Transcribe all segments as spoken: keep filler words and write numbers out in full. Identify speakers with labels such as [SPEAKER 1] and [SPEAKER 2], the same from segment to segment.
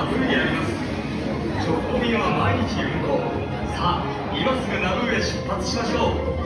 [SPEAKER 1] 多数にあります。直行便は毎日運行。さあ、今すぐナブーへ出発しましょう。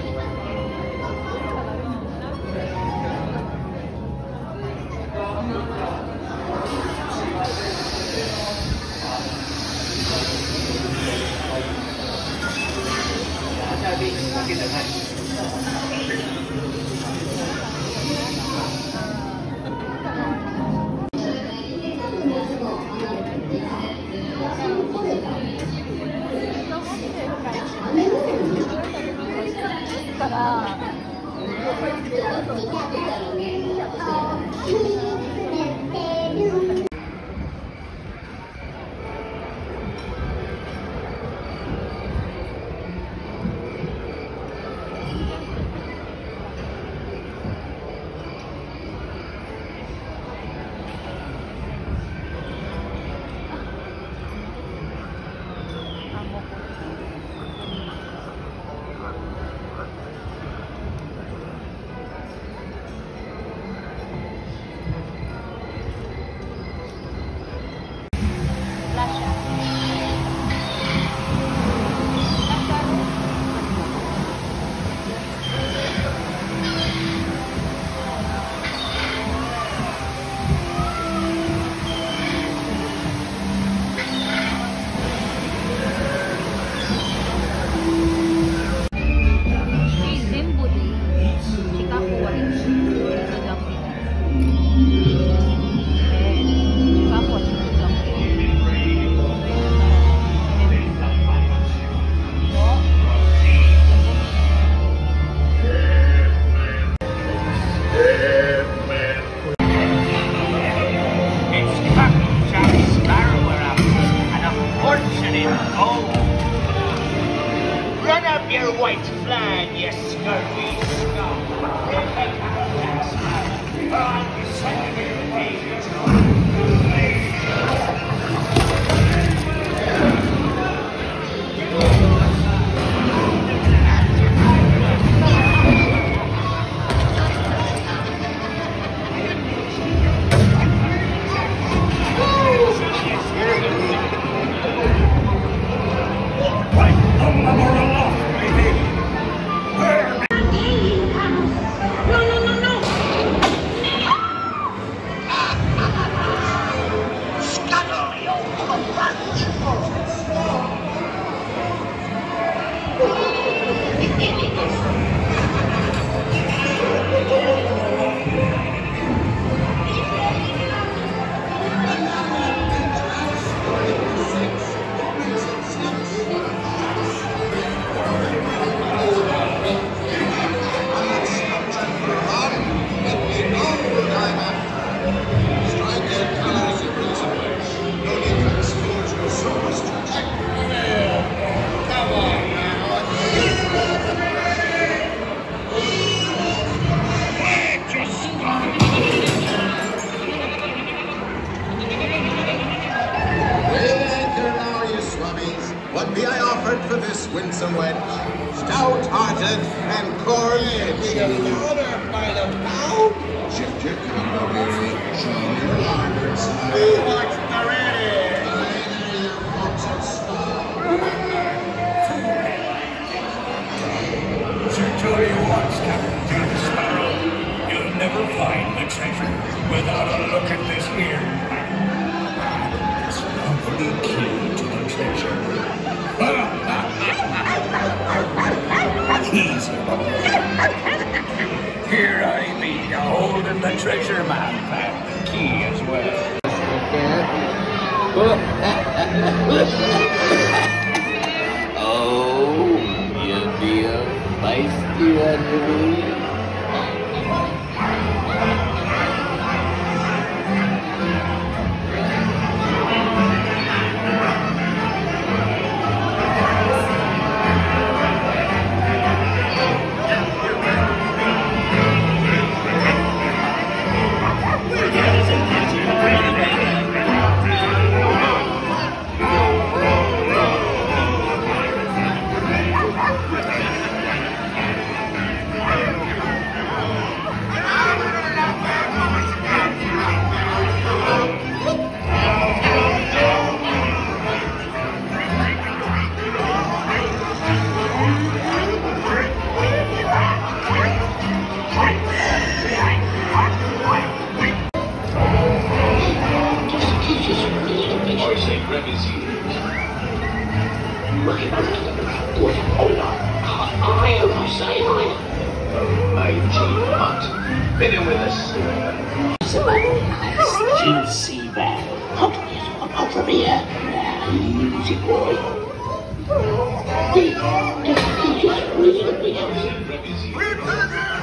[SPEAKER 2] winsome wench, stout-hearted and corn-edged. Order by the pound. Check your calories, show your lives. We watch the ready.
[SPEAKER 3] Sir Tory wants Captain Jack Sparrow. You'll never find the treasure without a look at this here. It's probably key to the treasure. Easy. Here I be, holding the treasure map and the key as well.
[SPEAKER 4] Oh, you'll be a feisty one to me.
[SPEAKER 1] Thank you.
[SPEAKER 4] Still see that. Out, out from here. Easy boy. Hey, just, just listen to me.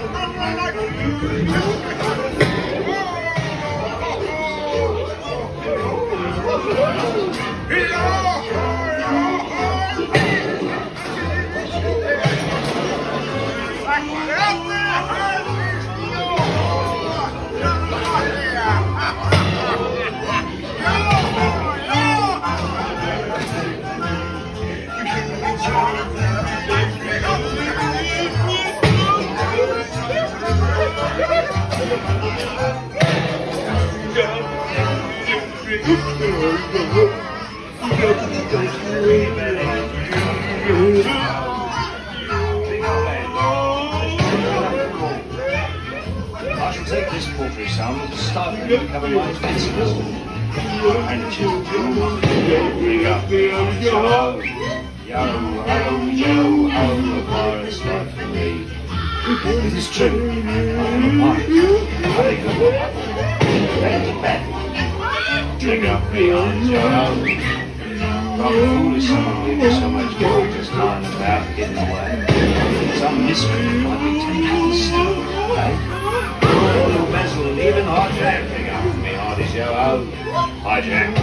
[SPEAKER 3] I shall take this paltry sum as a starting to cover my expenses. And children, bring up the old Joe. Yo, ho, Joe, ho, the forest life for me. It is true, I am a wife, having a woman, and bad. Bring up the old Joe. Not foolish someone giving so much gold just lying about getting away. Some mystery might be tempting still, eh? Little vessel, even hot Jack, bring up me hearty Joe. Hi, Jack.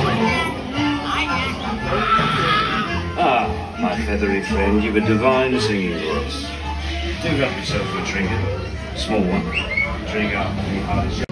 [SPEAKER 3] Ah, my feathery friend, you've a divine singing voice. Do grab yourself a trinket, small one. Drink up me hearty Joe.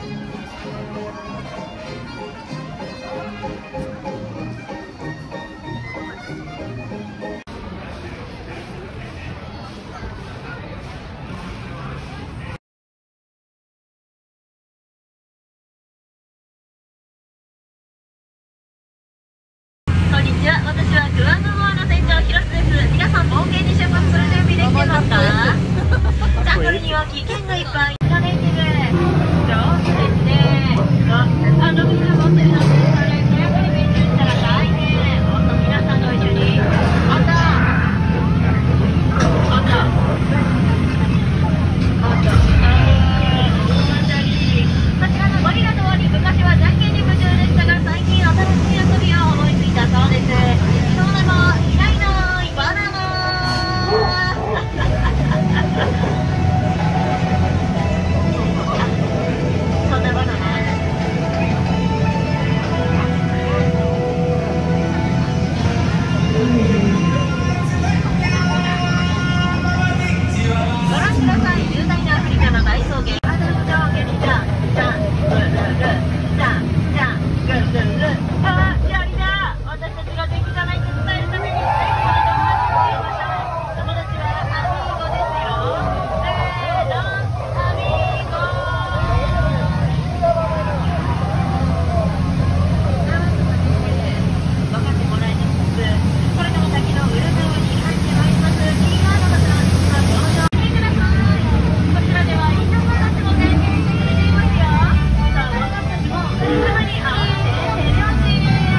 [SPEAKER 5] こんにちは。私はグアム号の船長広瀬です。皆さん冒険に出発する準備できてますか？ジャングルには危険がいっぱい。ネイティブ上手ですね。あ、あのみんな持ってるので、それ早くに勉強したら大変。もっと皆さんと一緒に。あったあったあったあー、大当たり。こちらのゴリラとワニ、昔はじゃんけんに夢中でしたが、最近新しい遊びを思いついたそうです。その名もいないいないバナナそんなバナナご覧ください。雄大なアフリカの大草原。上下にジャンジャングルルジャンジャングルルル。あー、やりだ。私たちが元気じゃないと伝えるために最後まで頑張ってみましょう。友達はアミーゴですよ。せーの、アミーゴ。分かってもらえてます。これから先のウルブルに入ってまいります。キーワードのトランスが登場してください。こちらではインド人たちも体験してくれていますよ。さあ、私たちも仲間に合わせて手拍子。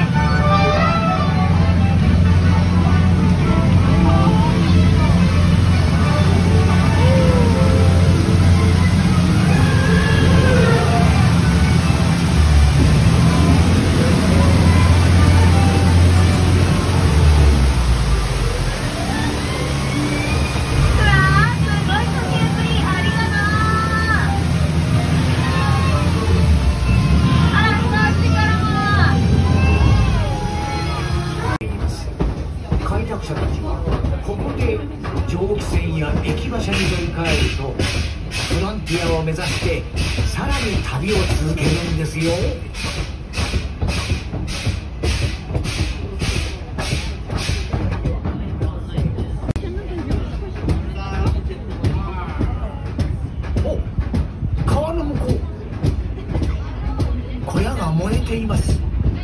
[SPEAKER 6] 開拓者たちはここで蒸気船や駅馬車に乗り換えるとフロンティアを目指してさらに旅を続けるんですよ。お、川の向こう、小屋が燃えています。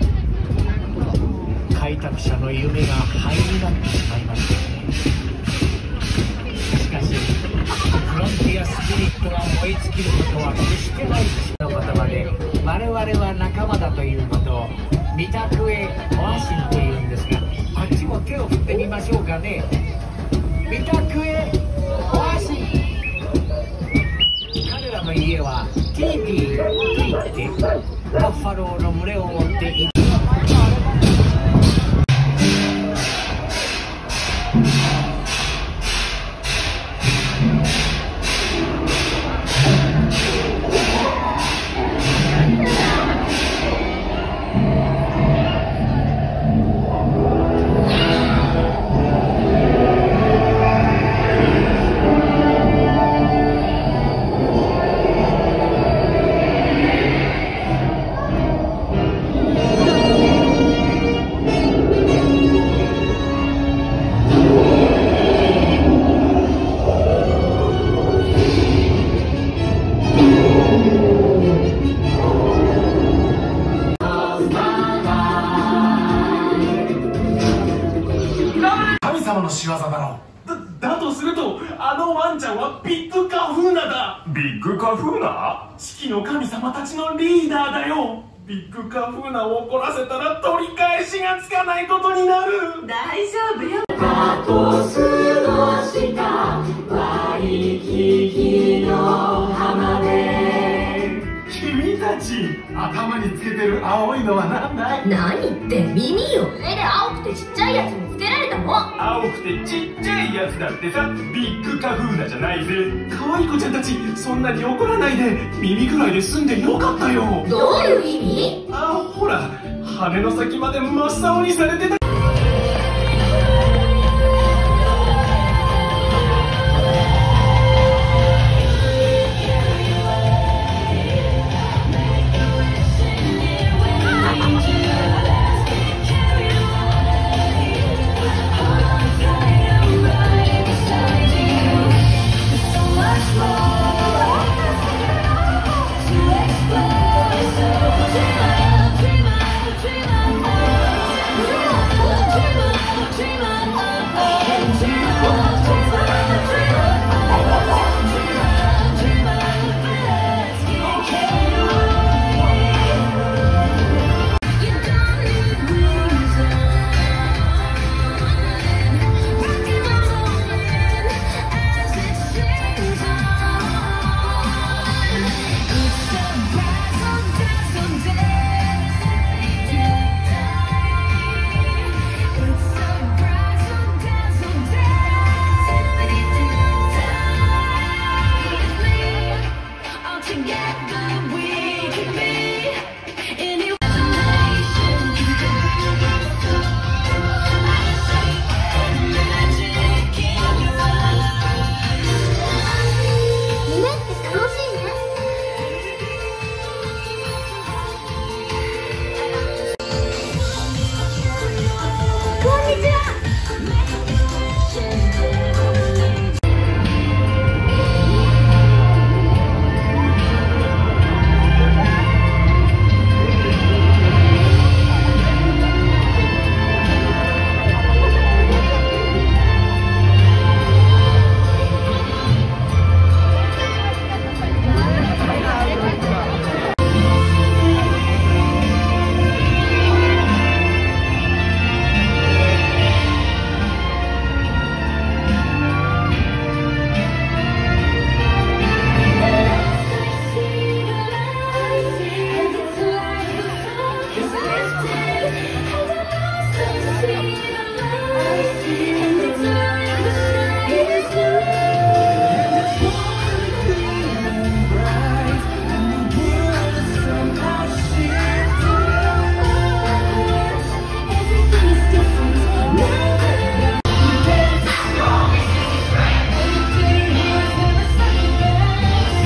[SPEAKER 6] 開拓者の夢が灰になってしまいましたね。しかしフロンティアスピリットが燃え尽きることは決してないの言葉で、我々は仲間だということを御託へお忘神というんですが、あっちも手を振ってみましょうかね。味覚へお足。彼らの家はティーピーといってバッファローの群れを持っている。
[SPEAKER 7] の仕業だろう。だ、だとすると、あのワンちゃんはビッグカフーナだ。ビッグカフーナ？四季の神様たちのリーダーだよ。ビッグカフーナを怒らせたら取り返しがつかないことになる。
[SPEAKER 5] 大丈夫よ。
[SPEAKER 8] かと過ごしたワイキキの浜で。
[SPEAKER 7] 君たち、頭につけてる青いのは何だい？
[SPEAKER 5] 何って耳よ。それで青くてちっちゃいやつにつけられたの。
[SPEAKER 7] 青くてちっちゃいやつだってさ、ビッグカフーナじゃないぜ。可愛い子ちゃんたち、そんなに怒らないで。耳くらいで済んでよかったよ。
[SPEAKER 5] どういう意味？
[SPEAKER 7] あ、ほら、羽の先まで真っ青にされてた。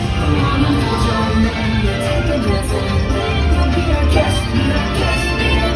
[SPEAKER 8] Yes, yes.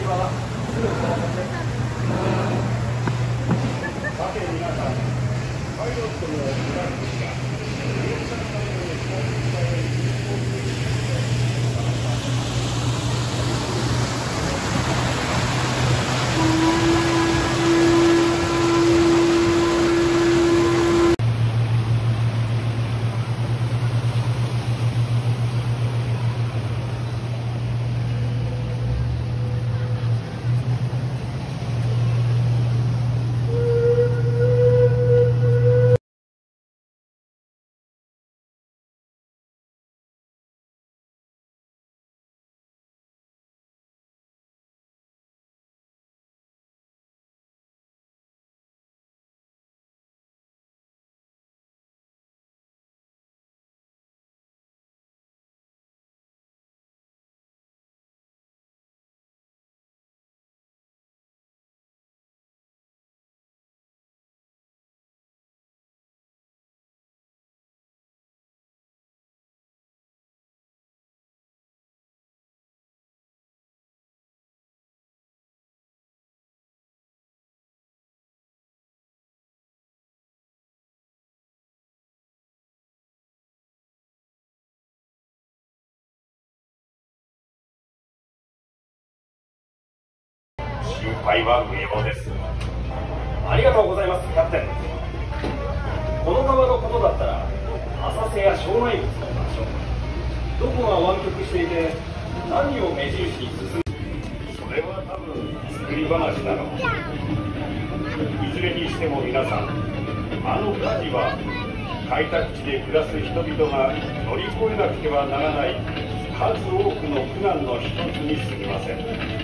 [SPEAKER 9] 心配は無用です。ありがとうございます、キャプテン。この川のことだったら浅瀬や障害物の場所、どこが湾曲していて何を目印に進む、それは多分作り話だろう。いずれにしても皆さん、あの火事は開拓地で暮らす人々が乗り越えなくてはならない数多くの苦難の一つに過ぎません。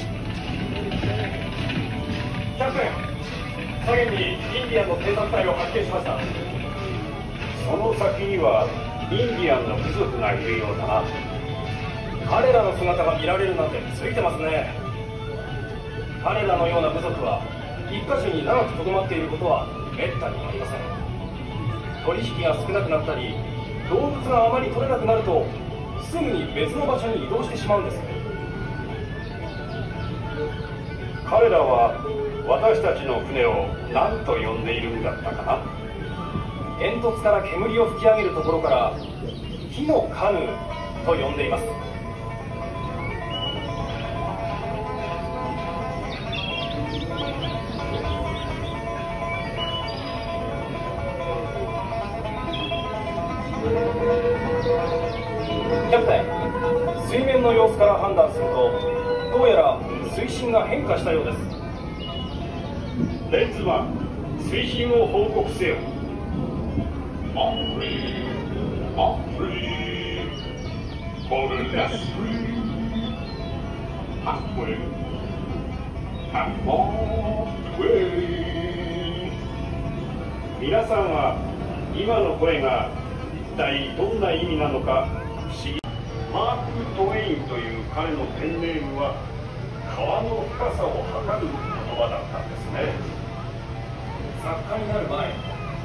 [SPEAKER 9] キャプテン、左舷にインディアンの偵察隊を発見しました。その先にはインディアンの部族がいるようだな。彼らの姿が見られるなんてついてますね。彼らのような部族は一箇所に長くとどまっていることはめったにありません。取引が少なくなったり動物があまり取れなくなるとすぐに別の場所に移動してしまうんです。彼らは私たちの船を何と呼んでいるんだったかな。煙突から煙を吹き上げるところから火のカヌーと呼んでいます。キャプテン、水面の様子から判断するとどうやら水深が変化したようです。レッズマン、水深を報告せよ。アップリー、アップリー、ボルダスプリー、ハップリー、ハッモーウェイ。皆さんは今の声が一体どんな意味なのか不思議。マーク・トウェインという彼のペンネームは川の深さを測る言葉だったんですね。作家になる前、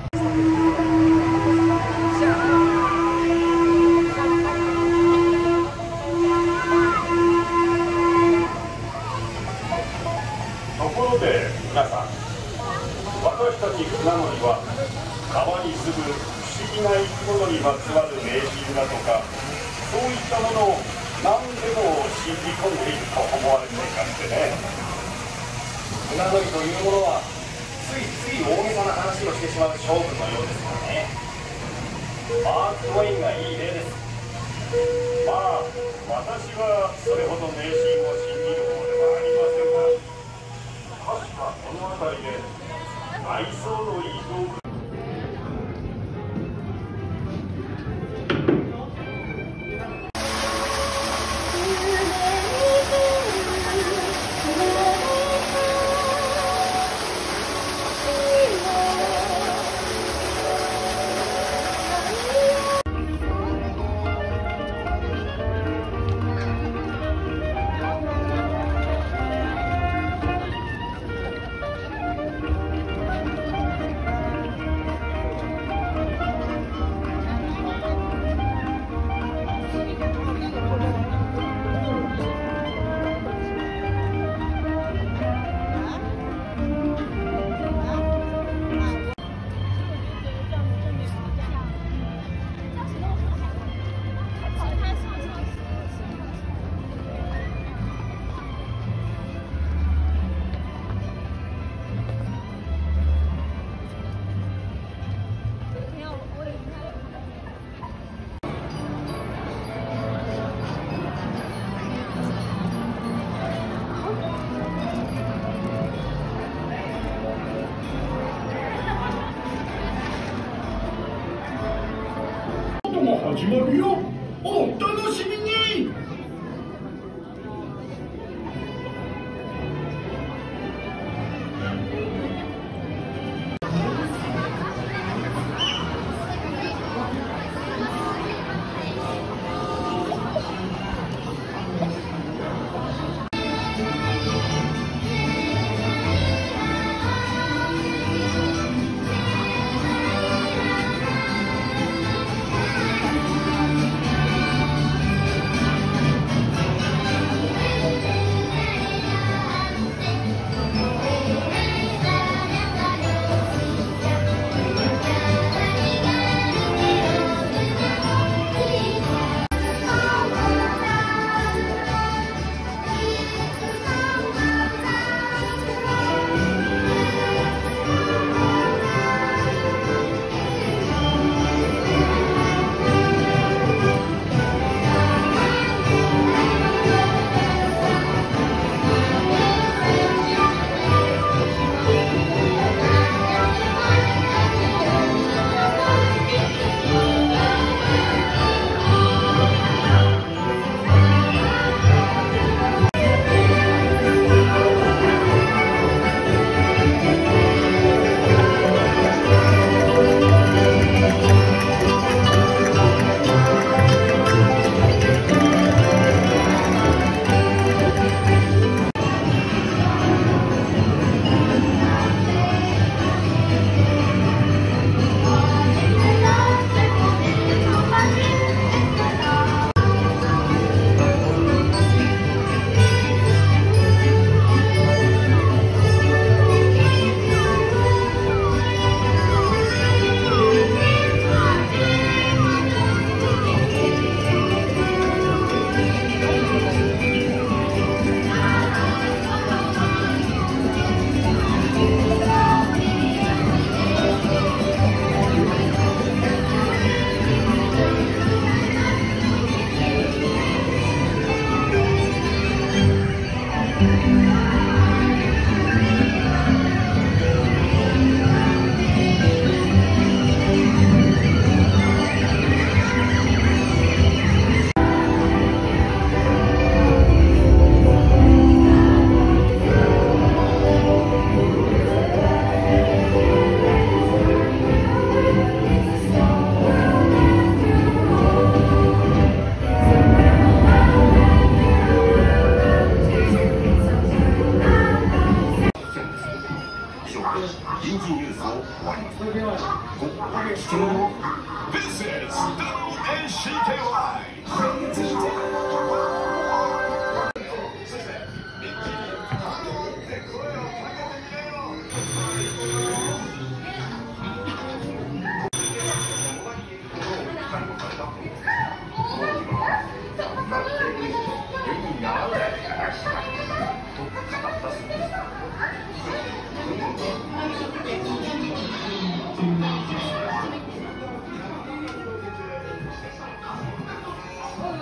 [SPEAKER 9] ところで皆さん、私たち船乗りは川に住む不思議な生き物にまつわる迷信だとか、そういったものを何でも信じ込んでいると思われていましてね。船乗りというものはついつい大げさな話をしてしまう勝負のようですからね。マーク・トウェインがいい例です。まあ私はそれほど迷信を信じる方ではありませんが、確かこの辺りで愛想のいい動物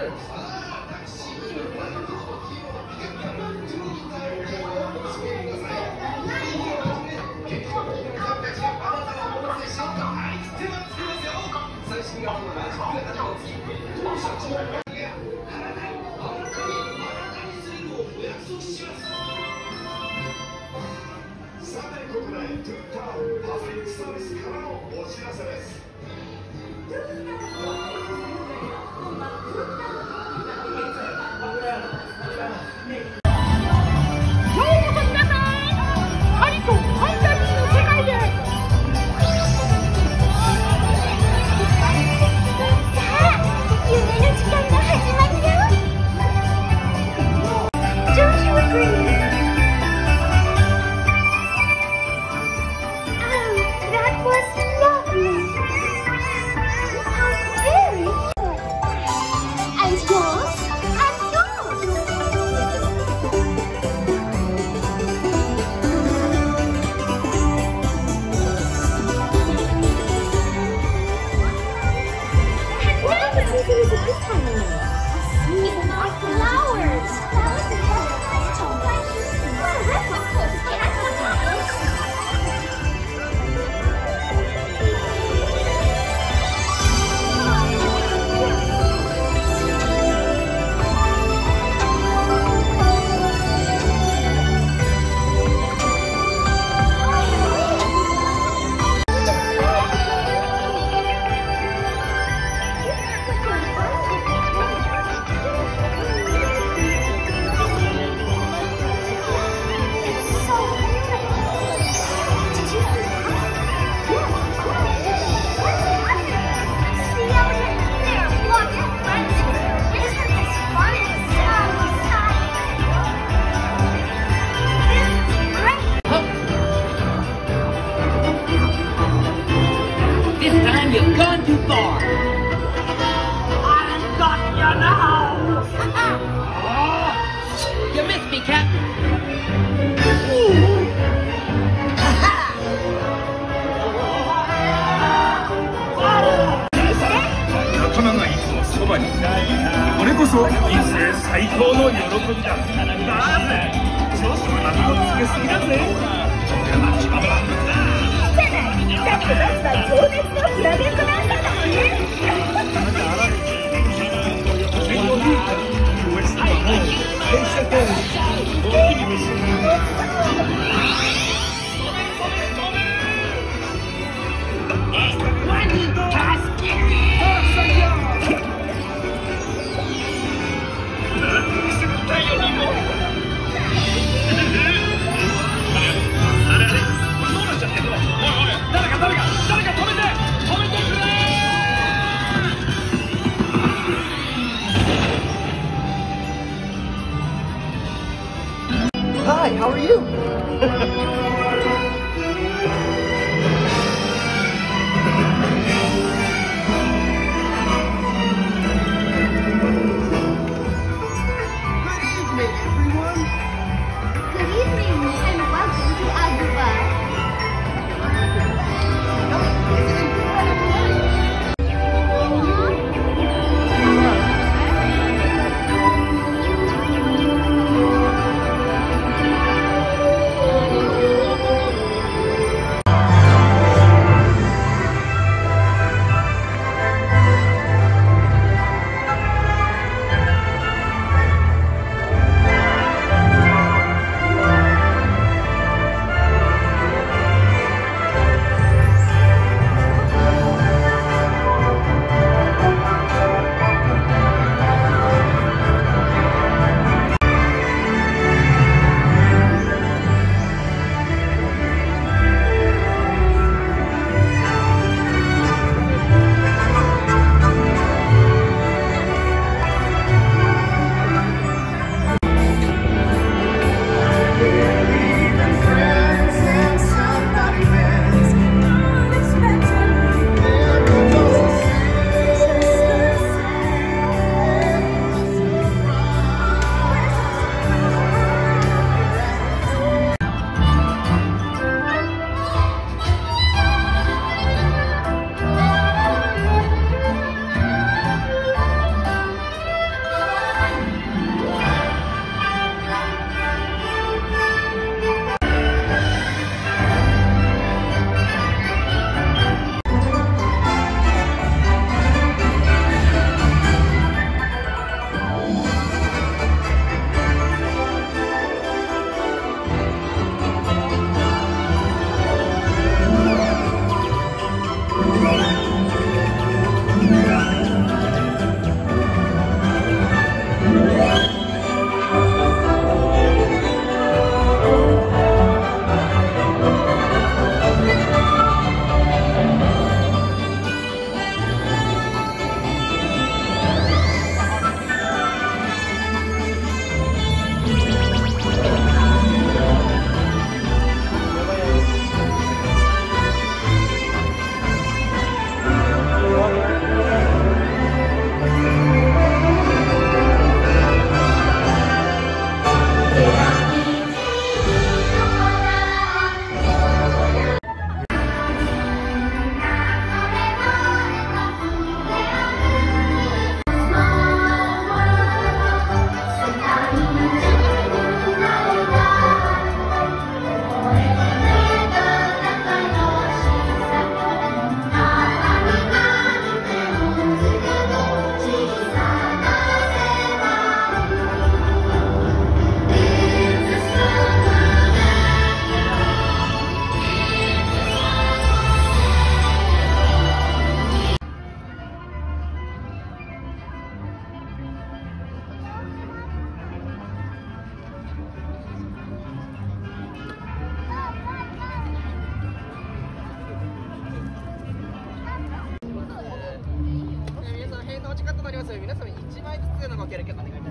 [SPEAKER 8] Thank you.
[SPEAKER 10] グのご協力お願いいたします。